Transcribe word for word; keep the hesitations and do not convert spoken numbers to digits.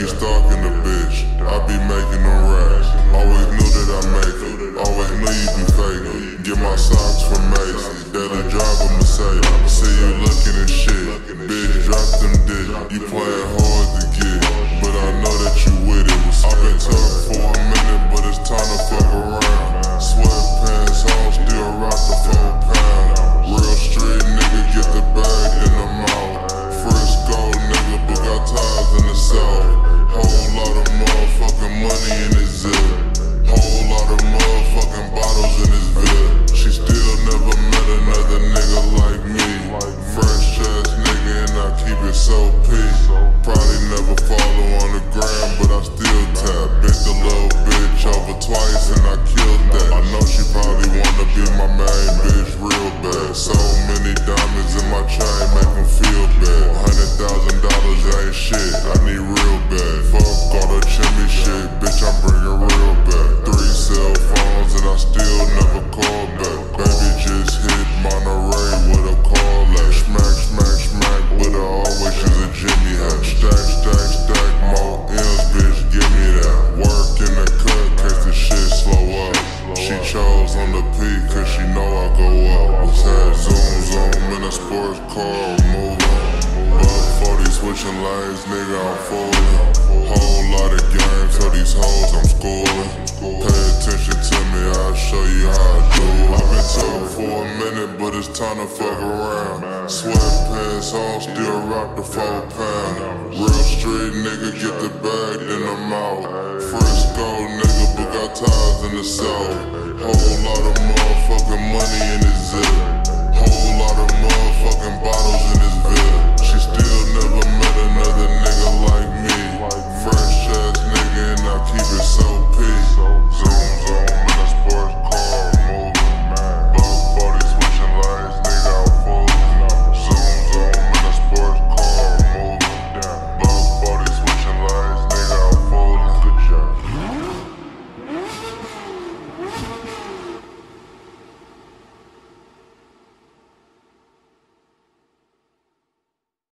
be stalking the bitch, I be making them racks. Always knew that I make it, always knew you be faking. Get my socks from Macy's, daily drive a Mercedes. See you looking at shit, bitch drop them dick. You playing hard to get, but I know that you with it. I've been talking for a minute, but it's time to fuck around. Sweatpants on, still rock the four pound. Real street nigga, get the bag in the mouth. Frisco nigga, but got ties in the south. Whole lot of motherfucking money in his zip. Whole lot of motherfucking bottles in his VIP. She still never met another nigga like me. Fresh ass nigga and I keep it so peace. Probably never follow on the gram, but I still tap. Bit the little bitch over twice and I killed that. I know she probably wanna be my main bitch real bad. So many diamonds in my chain make them feel bad. Hundred thousand dollars ain't shit, I need real bad. Fuck all the chimney shit, bitch I'm bringing real back. Three cell phones and I still never call back. Baby just hit Monterey with a call at. Smack, smack, smack, but I always use a Jimmy hat. Stack, stack, stack, more M's, bitch, give me that. Work in the cut, cause the shit slow up. She chose on the P, cause she know I go up. Was had zoom, zoom in a sports car, moving. Buck forty switching lanes, nigga, I'm folding. Whole lot of games, so these hoes I'm schooling. Pay attention to me, I'll show you how I do it. I've been talking for a minute, but it's time to fuck around. Sweatpants on, still rock the four pound. Real street nigga, get the bag in the mouth. Frisco nigga, but got ties in the south. Whole lot of motherfucking money in his zip. Whole lot of motherfucking bottles in his VIP.